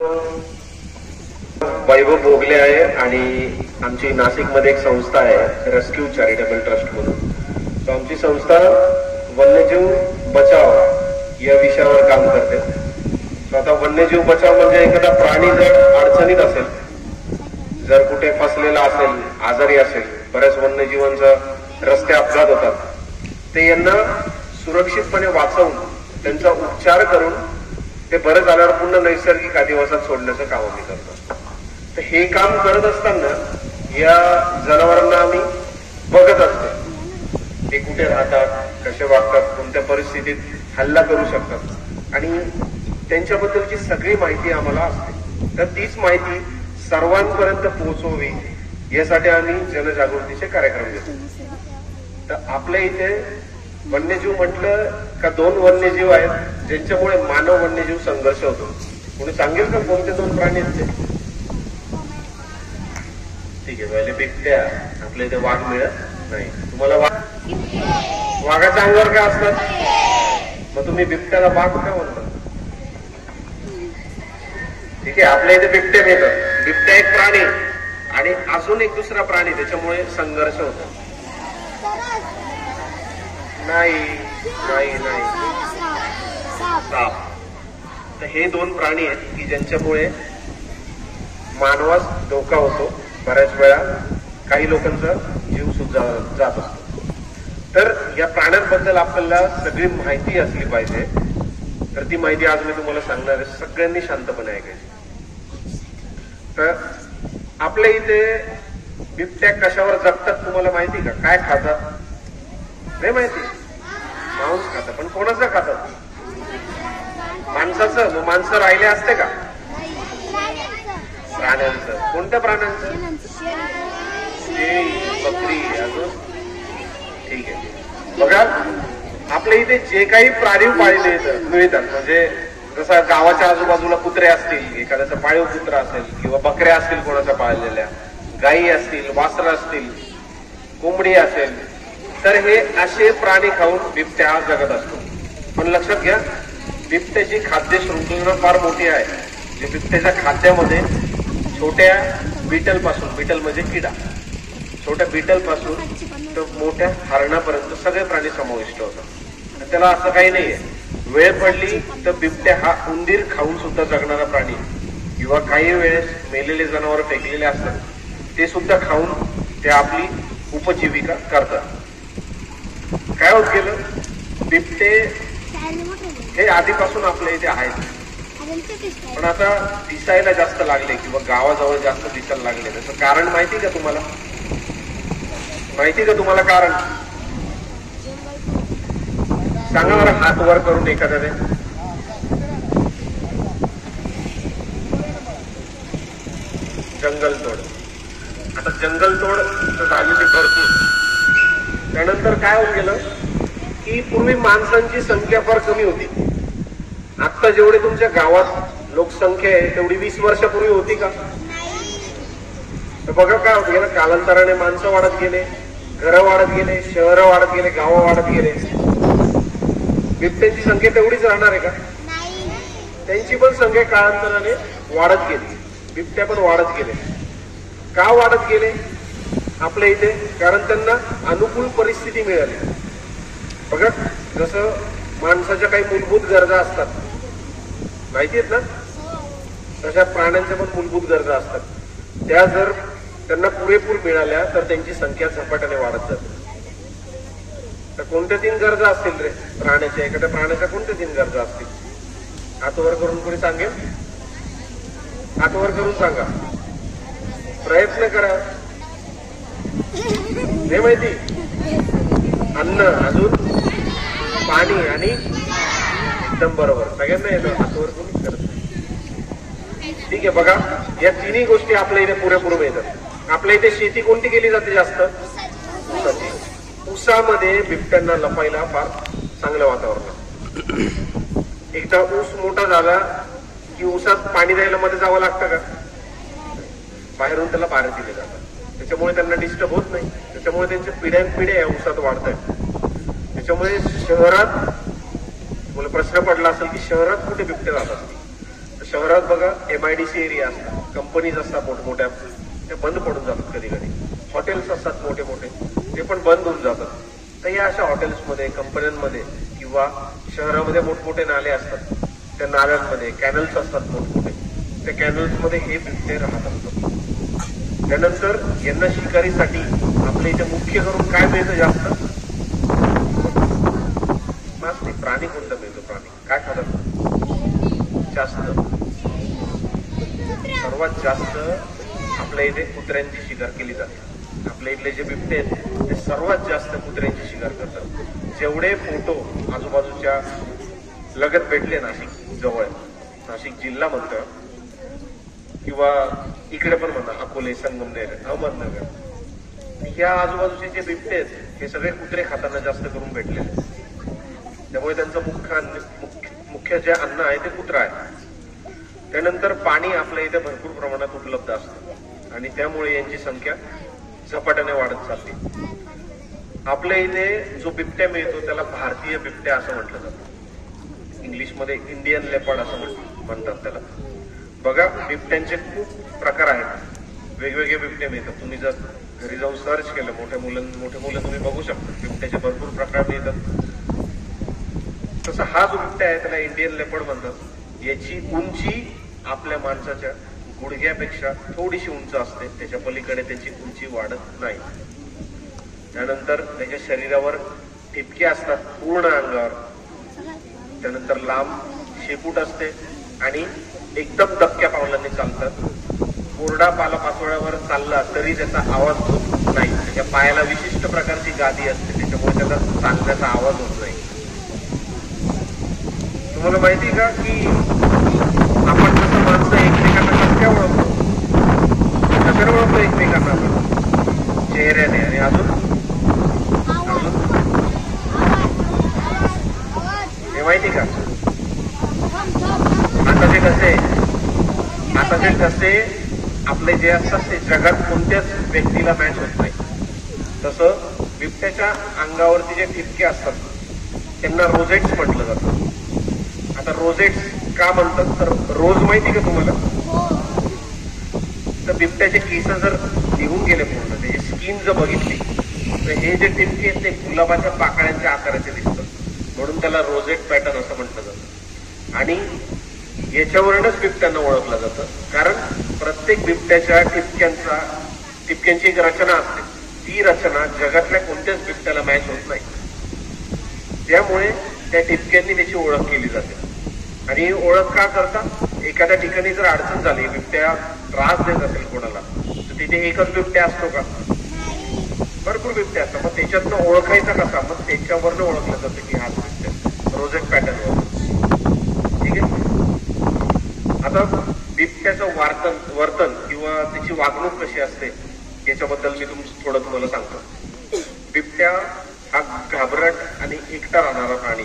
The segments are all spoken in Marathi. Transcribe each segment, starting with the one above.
वैभव भोगले आहे आणि आमची नाशिकमध्ये एक संस्था आहे रेस्क्यू चॅरिटेबल ट्रस्ट म्हणून. तो आमची संस्था वन्यजीव बचाव या विषयावर काम करते. तो आता वन्यजीव बचाव म्हणजे एखादा प्राणी जर अडचणीत असेल, जर कुठे फसलेला असेल, आजारी असेल, बऱ्याच वन्यजीवांचा रस्ते अपघात होतात, ते यांना सुरक्षितपणे वाचवून त्यांचा उपचार करून ते बरं झाल्यावर पुन्हा नैसर्गिक अधिवासात सोडण्याचं काम आम्ही करतो. तर हे काम करत असताना या जनावरांना आम्ही बघत असतो, ते कुठे राहतात, कसे वागतात, कोणत्या परिस्थितीत हल्ला करू शकतात आणि त्यांच्याबद्दलची सगळी माहिती आम्हाला असते. तर तीच माहिती सर्वांपर्यंत पोहोचवावी यासाठी आम्ही जनजागृतीचे कार्यक्रम घेतो. तर आपल्या इथे वन्यजीव म्हटलं का दोन वन्यजीव आहेत ज्यांच्यामुळे मानव वन्यजीव संघर्ष होतो. कोणी सांगेल का कोणते दोन प्राणी आहेत ते? ठीक आहे, पहिले बिबट्या. आपल्या इथे वाघ मिळत नाही. तुम्हाला वाघाच्या अंगावर काय असतात, मग तुम्ही बिबट्याला वाघ का म्हणता? ठीक आहे, आपल्या इथे बिबट्या मिळतात. बिबट्या एक प्राणी आणि अजून एक दुसरा प्राणी, त्याच्यामुळे संघर्ष होतो. नाही नाही नाही, साप. तर हे दोन प्राणी आहेत की ज्यांच्यामुळे मानवास धोका होतो. बऱ्याच वेळा काही लोकांचा जीव सुद्धा जात असतो. तर या प्राण्यांबद्दल आपल्याला सगळी माहिती असली पाहिजे. तर ती माहिती आज मी तुम्हाला सांगणार आहे. सगळ्यांनी शांतपणे ऐकायची. तर आपल्या इथे बिबट्या कशावर जगतात तुम्हाला माहिती का? काय खातात? नाही माहिती. मांस खातात. पण कोणाचं खातात? माणसाचं. मग माणसं राहिले असते का? प्राण्यांचं. कोणत्या प्राण्यांचं? शेळी, बकरी, अजून. ठीक आहे, बघा आपल्या इथे जे काही प्राणी पाळले मिळतात, म्हणजे जसं गावाच्या आजूबाजूला कुत्रे असतील, एखाद्याचा पाळीव कुत्रा असेल, किंवा बकऱ्या असतील कोणाच्या पाळलेल्या, गायी असतील, वासरं असतील, कोंबडी असेल, तर हे असे प्राणी खाऊन बिबट्या जगत असतो. पण लक्षात घ्या, बिबट्याची खाद्य शृंखला फार मोठी आहे. जे बिबट्याच्या खाद्यामध्ये छोट्या बिटल पासून, बिटल म्हणजे किडा, छोट्या बिटल पासून तर मोठ्या हरणापर्यंत सगळे प्राणी समाविष्ट होतात. त्याला असं काही नाहीये. वेळ पडली तर बिबट्या हा उंदीर खाऊन सुद्धा जगणारा प्राणी, किंवा काही वेळेस मेलेले जनावर फेकलेले असतात ते सुद्धा खाऊन ते आपली उपजीविका करतात. काय होत गेलं, बिबटे हे आधीपासून आपल्या इथे आहेत, पण आता दिसायला जास्त लागले किंवा गावाजवळ जास्त दिसायला लागले. त्याचं कारण माहिती का तुम्हाला? माहिती का तुम्हाला कारण? सांगा बरं हात वर करून एखाद्याने. जंगलतोड. आता जंगलतोड झालेली भरपूर. त्यानंतर काय होऊन गेलं की पूर्वी माणसांची संख्या फार कमी होती. आता जेवढी तुमच्या गावात लोकसंख्या आहे तेवढी 20 वर्षापूर्वी होती का? तर बघा काय होत गेलं, कालांतराने माणसं वाढत गेले, घरं वाढत गेले, शहरं वाढत गेले, गावं वाढत गेले. बिबट्यांची संख्या तेवढीच राहणार आहे का? त्यांची पण संख्या कालांतराने वाढत गेली. बिबट्या पण वाढत गेले. का वाढत गेले आपल्या इथे? कारण त्यांना अनुकूल परिस्थिती मिळाली. बघा, जसं माणसाच्या काही मूलभूत गरजा असतात, माहिती आहेत ना, तशा प्राण्यांच्या पण मूलभूत गरजा असतात. त्या जर त्यांना पुरेपूर मिळाल्या तर त्यांची संख्या झपाट्याने वाढत जाते. तर कोणत्या 3 गरजा असतील रे प्राण्याच्या? एखाद्या प्राण्याच्या कोणत्या 3 गरजा असतील? हातवर करून कोणी सांगेल? हातवर करून सांगा, प्रयत्न करा. हे माहिती? अन्न, अजून पाणी आणि एकदम बरोबर, सगळ्यांना येतं. हातवर करून करत. ठीक आहे, बघा या 3ही गोष्टी आपल्या इथे पुरेपूर मिळतात. आपल्या इथे शेती कोणती केली जाते जास्त? ऊसाची. ऊसामध्ये बिबट्यांना लपायला फार चांगलं वातावरण. एकदा ऊस मोठा झाला की ऊसात पाणी द्यायला मध्ये जावं लागतं का? बाहेरून त्याला पाणी दिले जातात. त्याच्यामुळे त्यांना डिस्टर्ब होत नाही. त्याच्यामुळे त्यांच्या पिढ्यानपिढ्या या ऊसात वाढत आहेत. त्याच्यामुळे शहरात मला प्रश्न पडला असेल की शहरात कुठे बिबटे राहत असतील, तर शहरात बघा MIDC एरिया असतात, कंपनीज असतात मोठमोठ्या, ते बंद पडून जातात कधी कधी. हॉटेल्स असतात मोठे मोठे, ते पण बंद होऊन जातात. तर या अशा हॉटेल्समध्ये, कंपन्यांमध्ये किंवा शहरामध्ये मोठमोठे नाले असतात, त्या नाल्यांमध्ये कॅनल्स असतात मोठमोठे, त्या कॅनल्समध्ये हे बिबटे राहत असतात. त्यानंतर यांना शिकारीसाठी आपल्या इथे मुख्य करून काय मिळतं जास्त? मासे. प्राणी कोणता मिळतो? प्राणी काय खातात जास्त? सर्वात जास्त आपल्या इथे कुत्र्यांची शिकार केली जाते. आपल्या इथले जे बिबटे आहेत ते सर्वात जास्त कुत्र्यांची शिकार करतात. जेवढे फोटो आजूबाजूच्या लगत भेटले, नाशिक जवळ, नाशिक जिल्हा म्हणतं किंवा इकडे पण म्हणा, अकोले, संगमनेर, अहमदनगर, या आजूबाजूचे जे बिबटे आहेत हे सगळे कुत्रे खाताना जास्त करून भेटले. त्यामुळे त्यांचं मुख्य जे अन्न आहे ते कुत्रा आहे. त्यानंतर पाणी आपल्या इथे भरपूर प्रमाणात उपलब्ध असतं आणि त्यामुळे यांची संख्या झपाट्याने वाढत चालली. आपल्या इथे जो बिबट्या मिळतो त्याला भारतीय बिबट्या असं म्हटलं जातं. इंग्लिशमध्ये इंडियन लेपर्ड असं म्हणतात त्याला. बघा, बिबट्यांचे खूप प्रकार आहेत, वेगवेगळे बिबटे मिळतात. तुम्ही जर घरी जाऊन सर्च केलं, मोठे मुलं तुम्ही बघू शकता, बिबट्याचे भरपूर प्रकार मिळतात. तसं हा जो बिबट्या आहे त्याला इंडियन लेपर्ड म्हणतात. याची उंची आपल्या माणसाच्या गुडघ्यापेक्षा थोडीशी उंच असते, त्याच्या पलीकडे त्याची उंची वाढत नाही. त्यानंतर त्याच्या शरीरावर ठिपके असतात पूर्ण अंगावर. त्यानंतर लांब शेपूट असते आणि एकदम दबक्या पावलांनी चालतात. कोरडा पालापाचोळ्यावर चालला तरी त्याचा आवाज होत नाही. त्याच्या पायाला विशिष्ट प्रकारची गादी असते, त्याच्यामुळे त्याचा चालण्याचा आवाज होत नाही. तुम्हाला माहिती का की आपण जसं माणसं एकमेकांना कशा ओळखतो? कशाने ओळखतो एकमेकांना? आपण चेहऱ्याने. आणि अजून हे माहिती का? आता जे कसे आपले जे असतात ते जगात कोणत्याच व्यक्तीला मॅच होत नाही. तसं बिबट्याच्या अंगावरती जे ठिपके असतात त्यांना रोजेट्स म्हटलं जातं. आता रोजेट्स का म्हणतात तर रोज माहिती का तुम्हाला? तर बिबट्याचे केस जर निघून गेले पूर्ण, त्याची स्किन जर बघितली तर हे जे ठिपके आहेत ते गुलाबाच्या पाकळ्यांच्या आकाराचे दिसतात, म्हणून त्याला रोजेट पॅटर्न असं म्हटलं जातं. आणि याच्यावरूनच बिबट्यांना ओळखलं जातं, कारण प्रत्येक बिबट्याच्या ठिपक्यांची एक रचना असते. ती रचना जगातल्या कोणत्याच बिबट्याला मॅच होत नाही. त्यामुळे त्या ठिपक्यांनी त्याची ओळख केली जाते. आणि ओळख का करता? एखाद्या ठिकाणी जर अडचण झाली, बिबट्या त्रास देत असेल कोणाला, तर तिथे एकच बिबट्या असतो का? भरपूर बिबट्या असतात. मग त्याच्यातनं ओळखायचा कसा? मग त्याच्यावरनं ओळखलं जातं की हा बिबट्या, रोजेट पॅटर्नवर. ठीक आहे. आता बिबट्याचं वर्तन किंवा त्याची वागणूक कशी असते याच्याबद्दल मी थोडं तुम्हाला सांगतो. बिबट्या हा घाबरट आणि एकटा राहणारा प्राणी.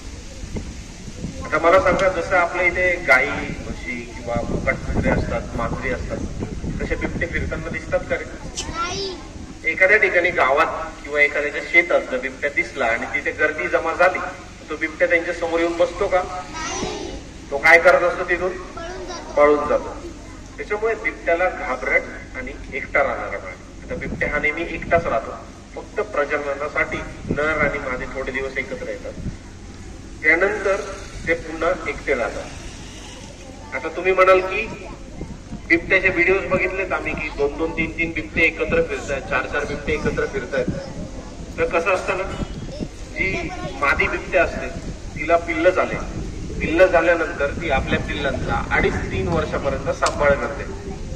आता मला सांगा, जसं आपल्या इथे गाई, म्हशी किंवा मुकाट कुत्रे असतात, मांजरी असतात, तसे बिबटे फिरताना दिसतात का रे? एखाद्या ठिकाणी गावात किंवा एखाद्याच्या शेतात जर बिबट्या दिसला आणि तिथे गर्दी जमा झाली, तो बिबट्या त्यांच्या समोर येऊन बसतो का? तो काय करत असतो? तिथून पळून जातो. त्याच्यामुळे बिबट्याला घाबरट आणि एकटा राहणारा प्राणी. आता बिबट्या हा नेहमी एकटाच राहतो, फक्त प्रजननासाठी नर आणि मादी थोडे दिवस एकत्र येतात, त्यानंतर ते पुन्हा एकटे राहतात. आता तुम्ही म्हणाल की बिबट्याचे व्हिडिओज बघितलेत आम्ही की 2-2, 3-3 बिबटे एकत्र फिरतायत, 4-4 बिबटे एकत्र फिरतायत. तर कसं असतं ना, जी मादी बिबटे असते तिला पिल्ल झाल्यानंतर ती आपल्या पिल्लांचा 2.5-3 वर्षापर्यंत सांभाळ करते.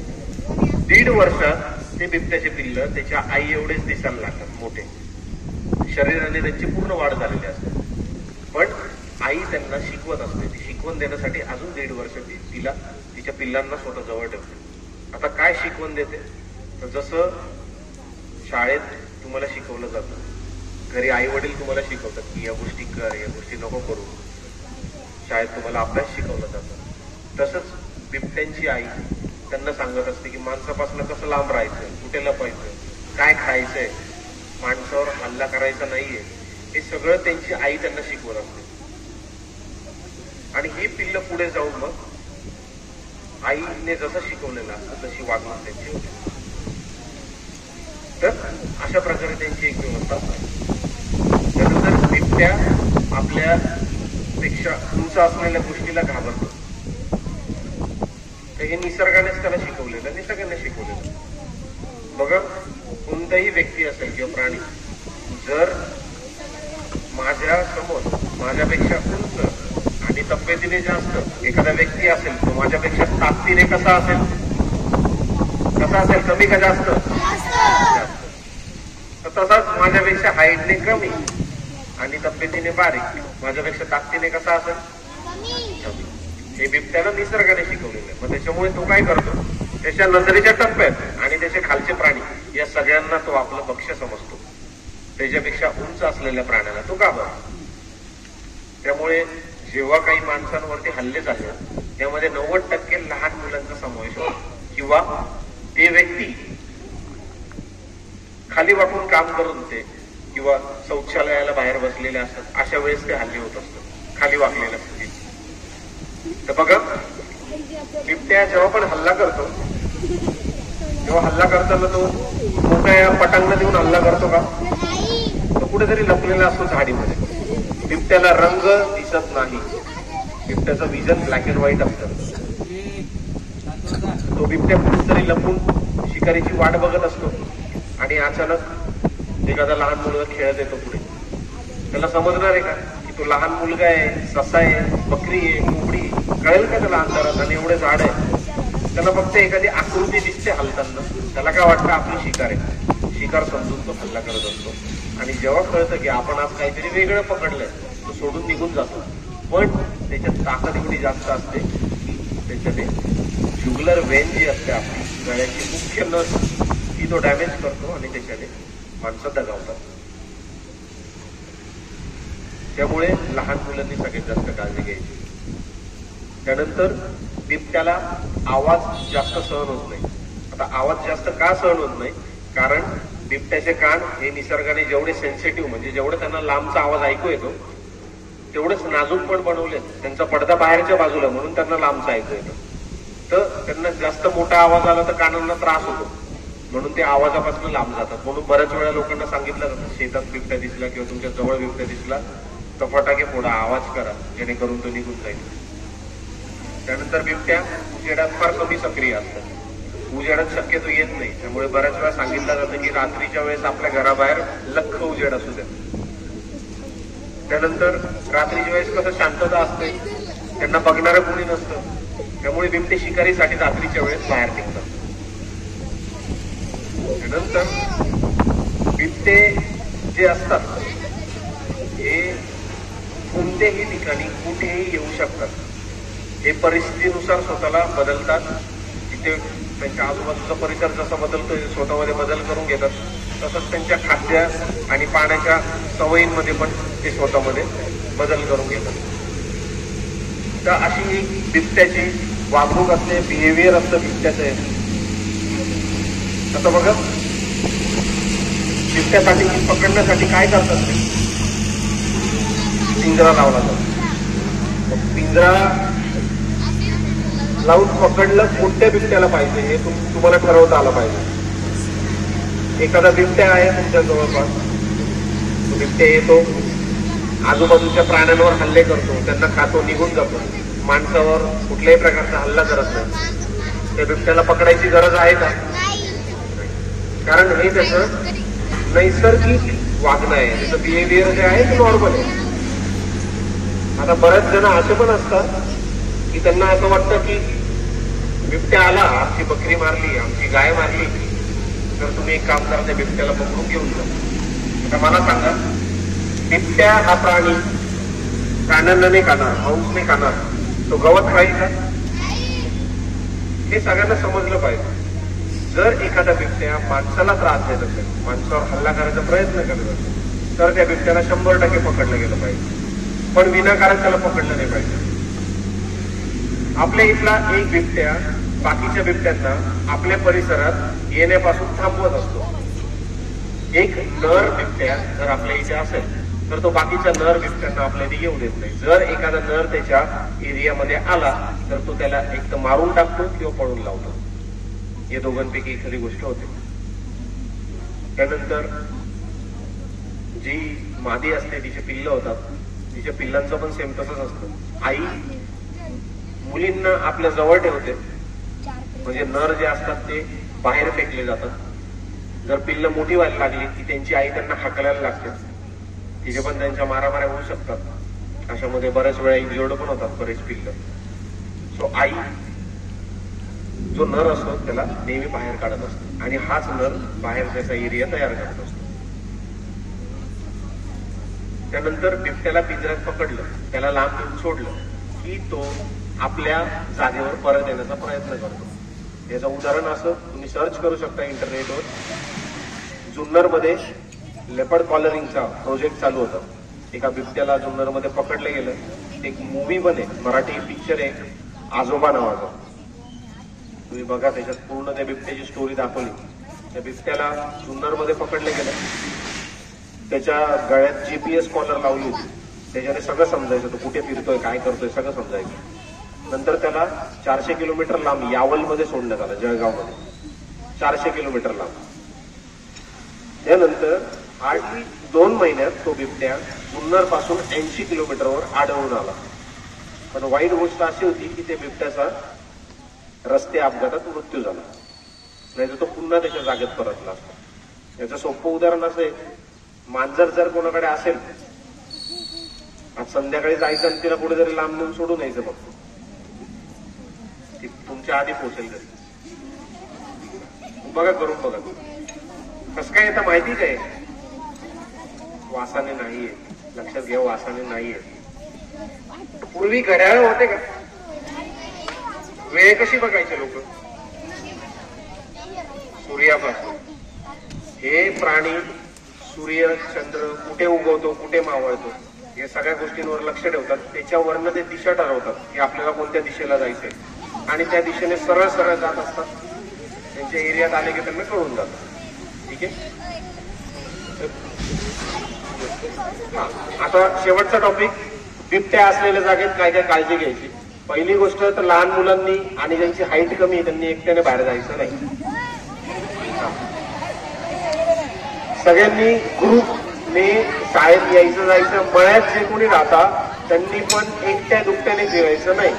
1.5 वर्षात ते बिबट्याचे पिल्ल त्याच्या आई एवढेच दिसायला लागतात, मोठे शरीराने त्यांची पूर्ण वाढ झालेली असते. पण आई त्यांना शिकवत असते. ती शिकवण देण्यासाठी अजून 1.5 वर्ष तिला तिच्या पिल्लांना स्वतः जवळ ठेवते. आता काय शिकवण देते? तर जसं शाळेत तुम्हाला शिकवलं जातं, घरी आई वडील तुम्हाला शिकवतात की या गोष्टी कर, या गोष्टी नको करू, शाळेत तुम्हाला अभ्यास शिकवला जातो, तसंच बिबट्यांची आई त्यांना सांगत असते की माणसापासून कसं लांब राहायचं, कुठे लपायचं, काय खायचंय, माणसावर हल्ला करायचा नाहीये, हे सगळं त्यांची आई त्यांना शिकवत असते. आणि ही पिल्ल पुढे जाऊन मग आईने जसं शिकवलेलं असतं तशी वागणूक त्यांची होती. तर अशा प्रकारे त्यांची एक व्यवस्था असते. त्यानंतर बिबट्या आपल्या पेक्षा उंच असलेल्या गोष्टीला घाबरतो. हे निसर्गानेच त्याला शिकवलेलं, निसर्गाने शिकवलेलं. बघा, कोणताही व्यक्ती असेल किंवा प्राणी जर माझ्या समोर माझ्यापेक्षा उंच आणि तब्येतीने जास्त एखादा व्यक्ती असेल, तो माझ्यापेक्षा ताकदीने कसा असेल, कमी का जास्त? तर तसाच माझ्यापेक्षा हाईटने कमी आणि तब्येतीने बारीक, माझ्यापेक्षा ताकदीने कसा असेल? हे बिबट्याला निसर्गाने शिकवलेलं आहे. मग त्याच्यामुळे तो काय करतो, त्याच्या नजरेच्या टप्प्यात आणि त्याचे खालचे प्राणी या सगळ्यांना तो आपलं भक्ष्य समजतो. त्याच्यापेक्षा उंच असलेल्या प्राण्याला तो घाबरतो. त्यामुळे जेव्हा काही माणसांवरती हल्ले झाले त्यामध्ये 90% लहान मुलांचा समावेश होतो, किंवा ते व्यक्ती खाली वाकून काम करत होते किंवा शौचालयाला बाहेर बसलेले असतात, अशा वेळेस ते हल्ले होत असतात खाली वाकलेल्या स्थितीत. तर बघा, बिबट्या जेव्हा पण हल्ला करतो तेव्हा हल्ला करताना तो मोठ्या पटांगण देऊन हल्ला करतो का? तो कुठेतरी लपलेला असतो झाडीमध्ये. बिबट्याला रंग दिसत नाही, बिबट्याचं विजन ब्लॅक अँड व्हाईट असतं. तो बिबट्या कुठेतरी लपून शिकारीची वाट बघत असतो आणि अचानक एखादा लहान मुलगा खेळत येतो पुढे. त्याला समजणार आहे का की तो लहान मुलगा आहे, ससा आहे, बकरी आहे, कोंबडी? कळेल का त्याला अंधारात? आणि एवढे झाड आहे. त्याला फक्त एखादी आकृती दिसते हलताना, त्याला काय वाटतं आपली शिकार आहे. शिकार समजून तो हल्ला करत असतो. आणि जेव्हा कळतं की आपण आज काहीतरी वेगळं पकडलंय, तो सोडून निघून जातो. पण त्याच्यात ताकद एवढी जास्त असते की त्याच्याने ज्युगुलर वेन जी असते आपली गळ्याची मुख्य नस, ती तो डॅमेज करतो आणि त्याच्याने माणसं दगावतात. त्यामुळे लहान मुलांनी सगळ्यात जास्त काळजी घ्यायची. त्यानंतर बिबट्याला आवाज जास्त सहन होत नाही. आता आवाज जास्त का सहन होत नाही? कारण बिबट्याचे कान हे निसर्गाने जेवढे सेन्सिटिव्ह, म्हणजे जेवढं त्यांना लांबचा आवाज ऐकू येतो तेवढेच नाजूक पण बनवलेत. त्यांचा पडदा बाहेरच्या बाजूला, म्हणून त्यांना लांबचा ऐकू येतं. तर त्यांना जास्त मोठा आवाज आला तर कानांना त्रास होतो, म्हणून ते आवाजापासून लांब जातात. म्हणून बऱ्याच वेळा लोकांना सांगितलं जातं, शेतात बिबट्या दिसला किंवा तुमच्या जवळ बिबट्या दिसला तर फटाके फोडा, आवाज करा, जेणेकरून तो निघून जाईल. त्यानंतर बिबट्या उजेडात फार कमी सक्रिय असतात. उजेडात शक्यतो येत नाही. त्यामुळे बऱ्याच वेळा सांगितलं जातं की रात्रीच्या वेळेस आपल्या घराबाहेर लख्ख उजेड असू द्या. त्यानंतर रात्रीच्या वेळेस कसं शांतता असते, त्यांना बघणारं कोणी नसतं. त्यामुळे बिबटे शिकारीसाठी रात्रीच्या वेळेस बाहेर निघतात. त्यानंतर बिबटे जे असतात हे कोणत्याही ठिकाणी कुठेही येऊ शकतात. हे परिस्थितीनुसार स्वतःला बदलतात. तिथे त्यांच्या आजूबाजूचा परिसर जसा बदलतो स्वतःमध्ये बदल करून घेतात. तसंच त्यांच्या खाद्य आणि पाण्याच्या सवयींमध्ये पण ते स्वतःमध्ये बदल करून घेतात. तर अशी एक बिबट्याची वागणूक असते, बिहेवियर असतं बिबट्याचं. आता बघा, बिबट्यासाठी पकडण्यासाठी काय करतात ते? पिंजरा लावला जातो. पिंजरा लावून पकडलं कोणत्या बिबट्याला पाहिजे हे तुम्हाला ठरवता आलं पाहिजे. एखादा बिबट्या आहे तुमच्या जवळपास, तो बिबट्या येतो, आजूबाजूच्या प्राण्यांवर हल्ले करतो, त्यांना खातो, निघून जातो, माणसावर कुठल्याही प्रकारचा हल्ला करत नाही. त्या बिबट्याला पकडायची गरज आहे का? कारण हे त्याचं नैसर्गिक वागणं आहे, त्याचं बिहेवियर जे आहे ते नॉर्मल आहे. आता बऱ्याच जण असे पण असतात की त्यांना असं वाटतं की बिबट्या आला, आमची बकरी मारली, आमची गाय मारली, तर तुम्ही एक काम करा, त्या बिबट्याला पकडून घेऊन जा. आता मला सांगा, बिबट्या हा प्राणी प्राण्यांना नाही खाणार, हौस नाही खाणार, तो गवत खाईल का? हे सगळ्यांना समजलं पाहिजे. जर एखादा बिबट्या माणसाला त्रास देत असेल, माणसावर हल्ला करायचा प्रयत्न करत असेल, तर त्या बिबट्याला 100% पकडलं गेलं पाहिजे. पण विनाकारण त्याला पकडलं नाही पाहिजे. आपल्या इथला एक बिबट्या बाकीच्या बिबट्यांना आपल्या परिसरात येण्यापासून थांबवत असतो. एक नर बिबट्या जर आपल्या इथे असेल तर तो बाकीच्या नर बिबट्यांना आपल्या इथे येऊ देत नाही. जर एखादा नर त्याच्या एरियामध्ये आला तर तो त्याला एक तर मारून टाकतो किंवा पळून लावतो. या दोघांपैकी एखादी गोष्ट होते. त्यानंतर जी मादी असते तिचे पिल्ल होतात, तिच्या पिल्लांचं पण सेम तसंच असतं. आई मुलींना आपल्या जवळ ठेवते, म्हणजे नर जे असतात ते बाहेर फेकले जातात. जर पिल्ल मोठी व्हायला लागली की त्यांची आई त्यांना हाकलायला लागते. तिचे पण त्यांच्या मारामाऱ्या होऊ शकतात. अशामध्ये बऱ्याच वेळा इंजुर्ड पण होतात बरेच पिल्ल. सो आई जो नर असतो त्याला नेहमी बाहेर काढत असतो आणि हाच नर बाहेर त्याचा एरिया तयार करत असतो. त्यानंतर बिबट्याला पिंजऱ्यात पकडलं, त्याला लांब घेऊन सोडलं की तो आपल्या जागेवर परत येण्याचा प्रयत्न करतो. याचं उदाहरण असं तुम्ही सर्च करू शकता इंटरनेटवर. जुन्नरमध्ये लेपर्ड कॉलरिंगचा प्रोजेक्ट चालू होता. एका बिबट्याला जुन्नरमध्ये पकडलं गेलं. एक मूवी पण आहे, मराठी पिक्चर आहे आजोबा नावाचा. तुम्ही बघा, त्याच्यात पूर्ण त्या बिबट्याची स्टोरी दाखवली. त्या बिबट्याला जुन्नरमध्ये पकडलं गेलं. त्याच्या गळ्यात GPS कॉलर लावली होती. त्याच्याने सगळं समजायचं, तो कुठे फिरतोय काय करतोय सगळं समजायचं. नंतर त्याला 400 किलोमीटर लांब यावलमध्ये सोडण्यात आलं, जळगावमध्ये. 400 किलोमीटर लांब. त्यानंतर हार्डली 2 महिन्यात तो बिबट्या जुन्नर पासून 80 किलोमीटरवर आढळून आला. पण वाईट गोष्ट अशी होती की त्या बिबट्याचा रस्ते अपघातात मृत्यू झाला, नाही तर तो पुन्हा त्याच्या जागेत परतला असता. याचं सोपं उदाहरण असं आहे, मांजर जर कोणाकडे असेल, आज संध्याकाळी जायचं आणि तिला कुठेतरी लांब नेऊन सोडून यायचं, फक्त ती तुमच्या आधी पोहोचेल घरी. बघा, करून बघा. कसं काय येतं माहिती काय? वासाने नाही येत. लक्षात घ्या, वासाने नाही येत. पूर्वी घड्याळ होते का? वेळ कशी बघायचे लोक? सूर्यापासून. हे प्राणी सूर्य चंद्र कुठे उगवतो कुठे मावळतो या सगळ्या गोष्टींवर लक्ष ठेवतात. त्याच्यावरनं ते दिशा ठरवतात की आपल्याला कोणत्या दिशेला जायचंय, आणि त्या दिशेने सरळ सरळ जात असतात. त्यांच्या एरियात आले की त्यांना कळून जातं. ठीक आहे. आता शेवटचा टॉपिक, बिबट्या असलेल्या जागेत काय काय काळजी घ्यायची. पहिली गोष्ट तर लहान मुलांनी आणि ज्यांची हाईट कमी आहे त्यांनी एकट्याने बाहेर जायचं नाही. सगळ्यांनी ग्रुपने शाळेत यायचं जायचं. मळ्यात जे कोणी राहतात त्यांनी पण एकट्या दुकट्याने फिरायचं नाही.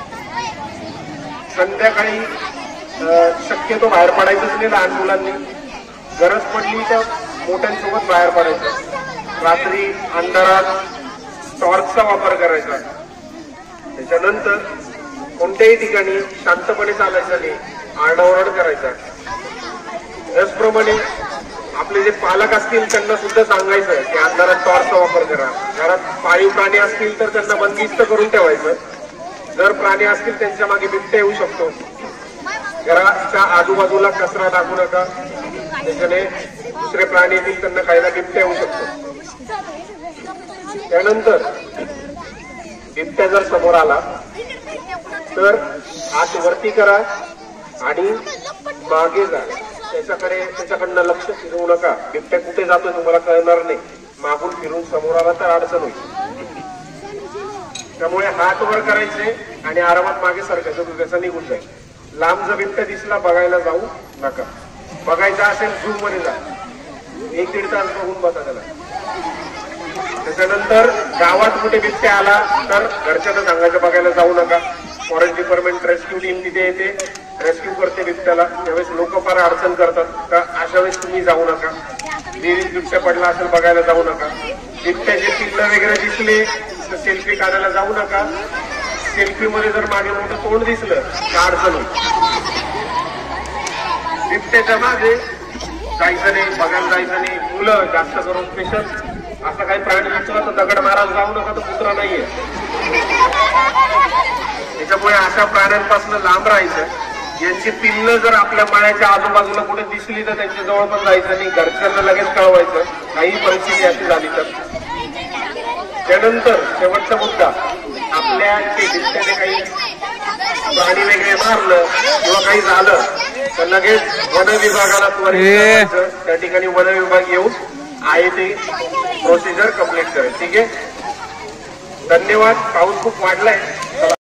संध्याकाळी शक्यतो बाहेर पडायचंच नाही लहान मुलांनी. गरज पडली तर मोठ्यांसोबत बाहेर पडायचं. रात्री अंधारात टॉर्चचा वापर करायचा. त्याच्यानंतर कोणत्याही ठिकाणी शांतपणे चालायचं नाही, आरडाओरड करायचा. त्याचप्रमाणे आपले जे पालक असतील त्यांना सुद्धा सांगायचं की अंधारात टॉर्चचा वापर करा. घरात पाळीव प्राणी असतील तर त्यांना बंदिस्त करून ठेवायचं. जर प्राणी असतील त्यांच्या मागे बिबट्या येऊ शकतो. घराच्या आजूबाजूला कचरा टाकू नका, त्याच्याने दुसरे प्राणी येतील त्यांना खायला बिबट्या येऊ शकतो. त्यानंतर बिबट्या जर समोर आला तर हात वरती करा आणि मागे जा. त्याच्याकडनं लक्ष फिरवू नका. बिबट्या कुठे जातोय तुम्हाला कळणार नाही. मागून फिरून समोर आला तर अडचण होईल. त्यामुळे हात वर करायचे आणि आरामात मागे सरकायचं, तो त्याचा निघून जाईल. लांब जर बिबट्या दिसला बघायला जाऊ नका. बघायचा असेल झू मध्ये जा, 1-1.5 तास बघून बसा त्याला. त्याच्यानंतर गावात कुठे बिबट्या आला तर घरच्यांना सांगायचं बघायला जाऊ नका. फॉरेस्ट डिपार्टमेंट रेस्क्यू टीम तिथे येते, रेस्क्यू करते बिबट्याला. त्यावेळेस लोक फार अडचण करतात, तर अशा वेळेस तुम्ही जाऊ नका. विहिरीत बिबट्या पडला असेल बघायला जाऊ नका. बिबट्याचे पिल्लं वगैरे दिसले तर सेल्फी काढायला जाऊ नका. सेल्फी मध्ये जर मागे मोठं तोंड दिसलं तर अडचण होईल. बिबट्याच्या मागे जायचं नाही, बघायला जायचं नाही. मुलं जास्त करून स्पेशल असं काही प्राणी दिसला तर दगड मारायला जाऊ नका, तर कुत्रा नाहीये. त्याच्यामुळे अशा प्राण्यांपासून लांब राहायचं. यांची पिल्लं जर आपल्या मळ्याच्या आजूबाजूला कुठे दिसली तर त्यांच्या जवळ पण जायचं नाही. घरच्यांना लगेच कळवायचं काही परिस्थिती अशी झाली तर. त्यानंतर शेवटचा मुद्दा, आपल्या बिबट्याने काही प्राणी वगैरे मारलं किंवा काही झालं तर लगेच वन विभागाला त्वरित कळवायचं. त्या ठिकाणी वन विभाग येऊन आहे ती प्रोसिजर कंप्लीट करेल. ठीक आहे, धन्यवाद. पाऊस खूप वाढलाय.